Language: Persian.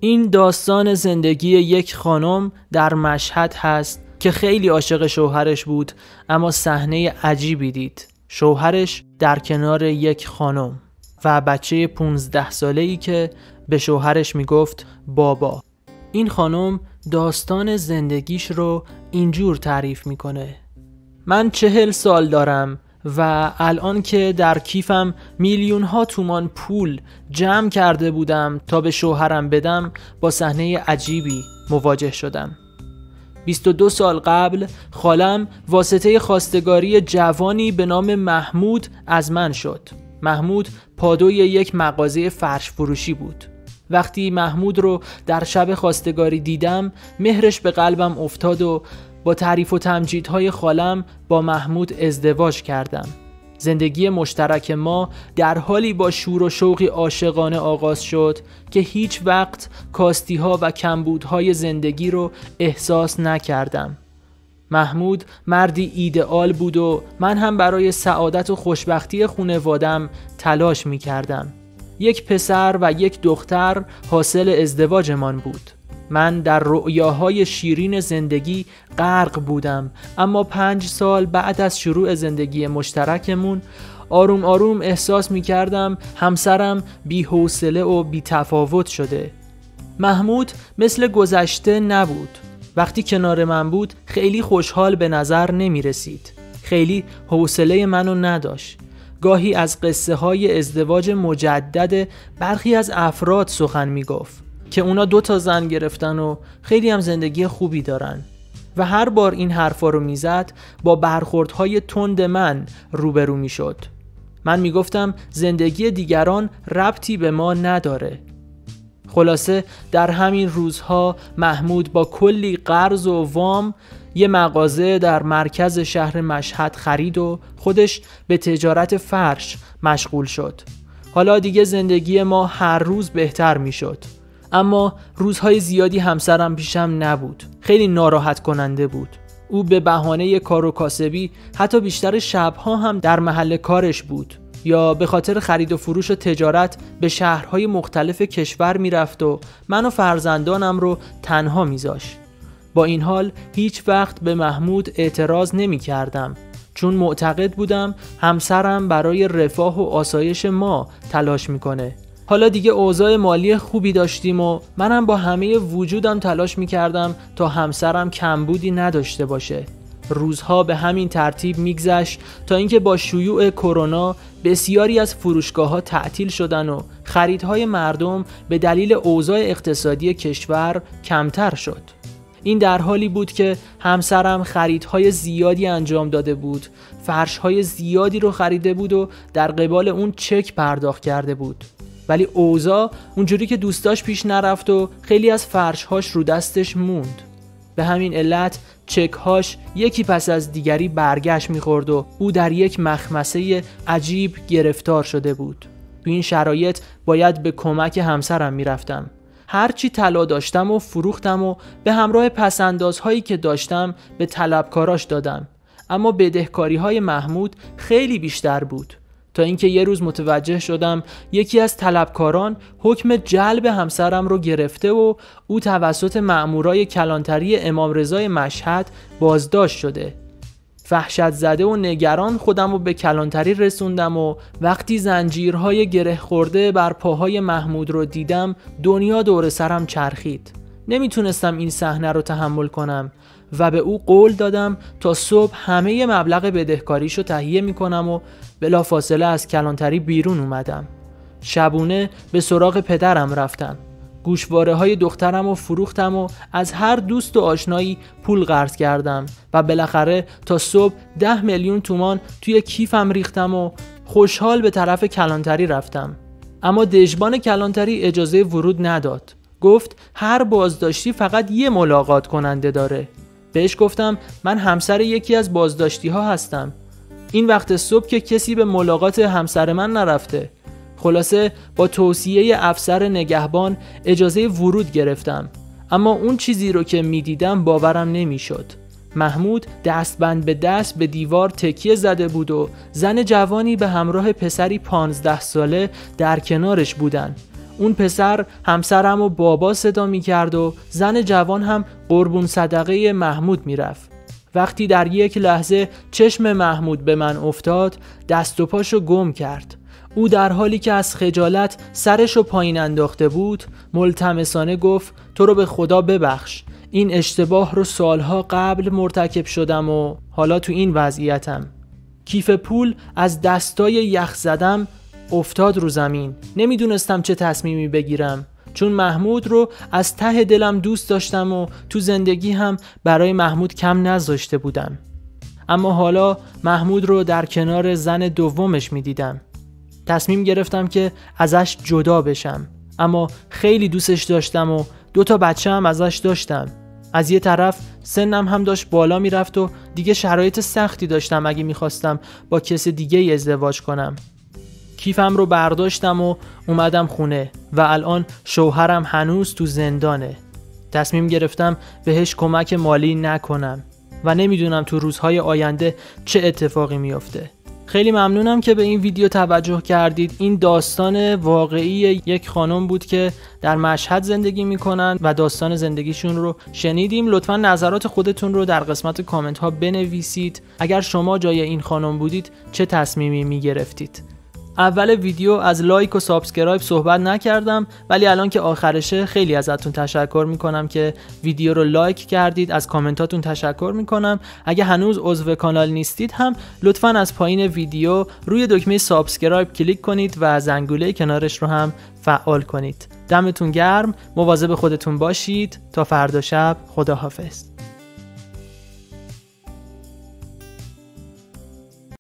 این داستان زندگی یک خانم در مشهد هست که خیلی عاشق شوهرش بود، اما صحنه عجیبی دید. شوهرش در کنار یک خانم و بچه 15 ساله‌ای که به شوهرش میگفت بابا. این خانم داستان زندگیش رو اینجور تعریف میکنه: من 40 سال دارم و الان که در کیفم میلیون ها تومان پول جمع کرده بودم تا به شوهرم بدم، با صحنه عجیبی مواجه شدم. 22 سال قبل خالم واسطه خواستگاری جوانی به نام محمود از من شد. محمود پادوی یک مغازه فرش فروشی بود. وقتی محمود رو در شب خواستگاری دیدم، مهرش به قلبم افتاد و با تعریف و تمجیدهای خالم با محمود ازدواج کردم. زندگی مشترک ما در حالی با شور و شوقی عاشقانه آغاز شد که هیچ وقت کاستی‌ها و کمبودهای زندگی رو احساس نکردم. محمود مردی ایدئال بود و من هم برای سعادت و خوشبختی خانواده‌ام تلاش می‌کردم. یک پسر و یک دختر حاصل ازدواجمان بود. من در رؤیاهای شیرین زندگی غرق بودم، اما 5 سال بعد از شروع زندگی مشترکمون آروم آروم احساس می کردم همسرم بی حوصله و بی تفاوت شده. محمود مثل گذشته نبود. وقتی کنار من بود خیلی خوشحال به نظر نمی رسید. خیلی حوصله منو نداشت. گاهی از قصه های ازدواج مجدد برخی از افراد سخن می گفت که اونا 2 تا زن گرفتن و خیلی هم زندگی خوبی دارن و هر بار این حرفا رو میزد با برخوردهای تند من روبرو میشد. من میگفتم زندگی دیگران ربطی به ما نداره. خلاصه در همین روزها محمود با کلی قرض و وام یه مغازه در مرکز شهر مشهد خرید و خودش به تجارت فرش مشغول شد. حالا دیگه زندگی ما هر روز بهتر میشد، اما روزهای زیادی همسرم پیشم نبود. خیلی ناراحت کننده بود. او به بهانه کار و کاسبی حتی بیشتر شبها هم در محل کارش بود یا به خاطر خرید و فروش و تجارت به شهرهای مختلف کشور میرفت و من و فرزندانم رو تنها میذاشت. با این حال هیچ وقت به محمود اعتراض نمی کردم، چون معتقد بودم همسرم برای رفاه و آسایش ما تلاش میکنه. حالا دیگه اوضاع مالی خوبی داشتیم و منم با همه وجودم تلاش میکردم تا همسرم کمبودی نداشته باشه. روزها به همین ترتیب میگذشت تا اینکه با شیوع کرونا بسیاری از فروشگاه‌ها تعطیل شدن و خریدهای مردم به دلیل اوضاع اقتصادی کشور کمتر شد. این در حالی بود که همسرم خریدهای زیادی انجام داده بود، فرشهای زیادی رو خریده بود و در قبال اون چک پرداخت کرده بود. ولی اوضاع اونجوری که دوستاش پیش نرفت و خیلی از فرشهاش رو دستش موند. به همین علت چکهاش یکی پس از دیگری برگشت میخورد و او در یک مخمسه عجیب گرفتار شده بود. تو این شرایط باید به کمک همسرم میرفتم. هرچی طلا داشتم و فروختم و به همراه پسندازهایی که داشتم به طلبکاراش دادم، اما بدهکاری‌های محمود خیلی بیشتر بود، تا اینکه یه روز متوجه شدم یکی از طلبکاران حکم جلب همسرم رو گرفته و او توسط مأمورای کلانتری امام رضای مشهد بازداشت شده. وحشت زده و نگران خودم رو به کلانتری رسوندم و وقتی زنجیرهای گره خورده بر پاهای محمود رو دیدم دنیا دور سرم چرخید. نمیتونستم این صحنه رو تحمل کنم و به او قول دادم تا صبح همه مبلغ بدهکاریشو تهیه میکنم و بلافاصله از کلانتری بیرون اومدم. شبونه به سراغ پدرم رفتم. گوشواره های دخترم رو فروختم و از هر دوست و آشنایی پول قرض کردم و بالاخره تا صبح 10 میلیون تومان توی کیفم ریختم و خوشحال به طرف کلانتری رفتم. اما دژبان کلانتری اجازه ورود نداد. گفت هر بازداشتی فقط یه ملاقات کننده داره. بهش گفتم من همسر یکی از بازداشتی ها هستم. این وقت صبح که کسی به ملاقات همسر من نرفته. خلاصه با توصیه افسر نگهبان اجازه ورود گرفتم، اما اون چیزی رو که میدیدم باورم نمیشد. محمود دستبند به دست به دیوار تکیه زده بود و زن جوانی به همراه پسری 15 ساله در کنارش بودن. اون پسر همسرم و بابا صدا میکرد و زن جوان هم قربون صدقه محمود میرفت. وقتی در یک لحظه چشم محمود به من افتاد، دست و پاشو گم کرد. او در حالی که از خجالت سرشو پایین انداخته بود، ملتمسانه گفت تو رو به خدا ببخش، این اشتباه رو سالها قبل مرتکب شدم و حالا تو این وضعیتم. کیف پول از دستای یخ زدم افتاد رو زمین. نمیدونستم چه تصمیمی بگیرم، چون محمود رو از ته دلم دوست داشتم و تو زندگی هم برای محمود کم نذاشته بودم. اما حالا محمود رو در کنار زن دومش میدیدم. تصمیم گرفتم که ازش جدا بشم، اما خیلی دوستش داشتم و 2 بچه هم ازش داشتم. از یه طرف سنم هم داشت بالا میرفت و دیگه شرایط سختی داشتم اگه میخواستم با کس دیگه ازدواج کنم. کیفم رو برداشتم و اومدم خونه و الان شوهرم هنوز تو زندانه. تصمیم گرفتم بهش کمک مالی نکنم و نمیدونم تو روزهای آینده چه اتفاقی میفته. خیلی ممنونم که به این ویدیو توجه کردید. این داستان واقعی یک خانم بود که در مشهد زندگی میکنن و داستان زندگیشون رو شنیدیم. لطفا نظرات خودتون رو در قسمت کامنت ها بنویسید. اگر شما جای این خانم بودید چه تصمیمی میگرفتید؟ اول ویدیو از لایک و سابسکرایب صحبت نکردم، ولی الان که آخرشه خیلی ازتون تشکر میکنم که ویدیو رو لایک کردید. از کامنتاتون تشکر میکنم. اگه هنوز عضو کانال نیستید هم لطفاً از پایین ویدیو روی دکمه سابسکرایب کلیک کنید و زنگوله کنارش رو هم فعال کنید. دمتون گرم، مواظب خودتون باشید. تا فردا شب، خداحافظ.